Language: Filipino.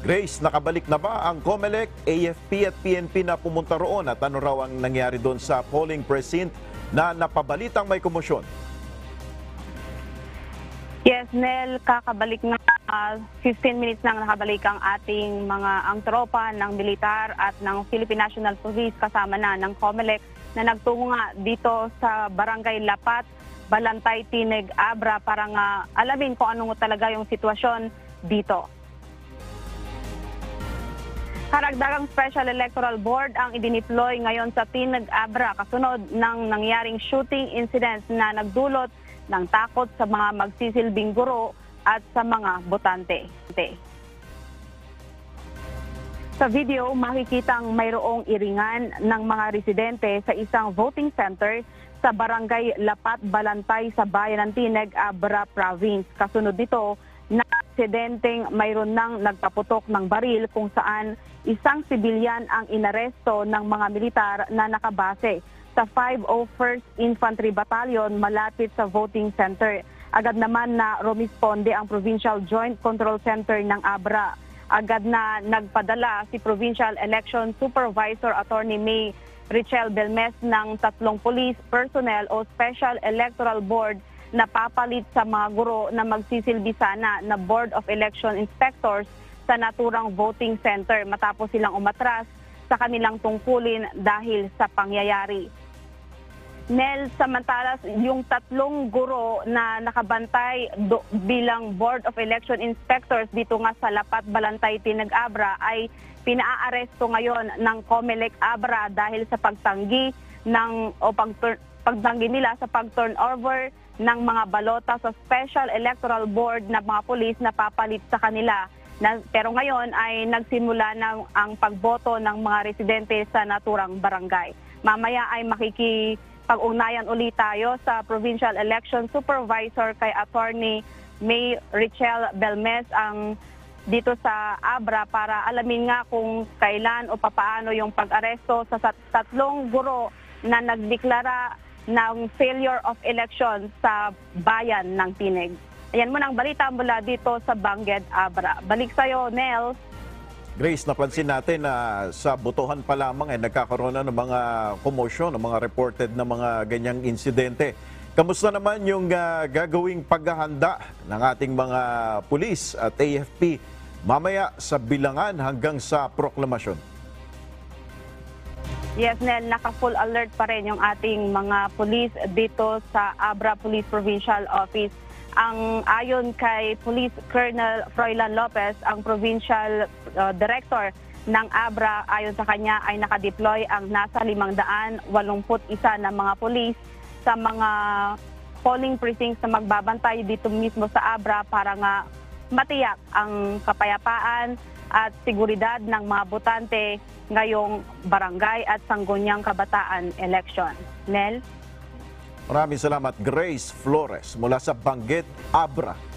Grace, nakabalik na ba ang COMELEC, AFP at PNP na pumunta roon at ano raw ang nangyari doon sa polling precinct na napabalitang may komosyon? Yes, Nel, kakabalik na 15 minutes nang nakabalik ang ating ang tropa ng militar at ng Philippine National Police kasama na ng COMELEC na nagtungo nga dito sa Barangay Lapat, Balantay, Tineg, Abra para nga alamin kung ano talaga yung sitwasyon dito. Karagdagang Special Electoral Board ang idineploy ngayon sa Tineg, Abra kasunod ng nangyaring shooting incidents na nagdulot ng takot sa mga magsisilbing guro at sa mga botante. Sa video, makikitang mayroong iringan ng mga residente sa isang voting center sa Barangay Lapat, Balantay sa Bayan ng Tineg, Abra Province. Kasunod dito, na aksidenteng mayroon nang nagpaputok ng baril kung saan isang sibilyan ang inaresto ng mga militar na nakabase sa 501st Infantry Battalion malapit sa voting center. Agad naman na rumisponde ang Provincial Joint Control Center ng Abra. Agad na nagpadala si Provincial Election Supervisor Attorney May Richelle Belmes ng 3 police personnel o Special Electoral Board na papalit sa mga guro na magsisilbi sana na Board of Election Inspectors sa naturang voting center matapos silang umatras sa kanilang tungkulin dahil sa pangyayari. Nel, samantala yung 3 guro na nakabantay bilang Board of Election Inspectors dito nga sa Lapat, Balantay, Tineg, Abra ay pinaaresto ngayon ng COMELEC Abra dahil sa pagtanggi pagtanggi nila sa pag-turnover ng mga balota sa Special Electoral Board na mga pulis na papalit sa kanila. Pero ngayon ay nagsimula na ang pagboto ng mga residente sa naturang barangay. Mamaya ay makikipag-ugnayan ulit tayo sa Provincial Election Supervisor kay Attorney May Richelle Belmes dito sa Abra para alamin nga kung kailan o papaano yung pag-aresto sa 3 guro na nagdeklara ng failure of election sa bayan ng Tineg. Ayan mo ang balita mula dito sa Bangged, Abra. Balik sa'yo, Nel. Grace, napansin natin na sa botohan pa lamang ay nagkakaroon na ng mga komosyon, ng mga reported na mga ganyang insidente. Kamusta naman yung gagawing paghahanda ng ating mga pulis at AFP mamaya sa bilangan hanggang sa proklamasyon? Yes, Nel, naka-full alert pa rin yung ating mga pulis dito sa Abra Police Provincial Office. Ayon kay Police Colonel Froilan Lopez, ang Provincial Director ng Abra, ayon sa kanya ay nakadeploy ang nasa 581 na mga pulis sa mga polling precincts na magbabantay dito mismo sa Abra para nga matiyak ang kapayapaan at seguridad ng mga botante ngayong barangay at sangguniang kabataan election. Nel? Maraming salamat, Grace Flores mula sa Bangged, Abra.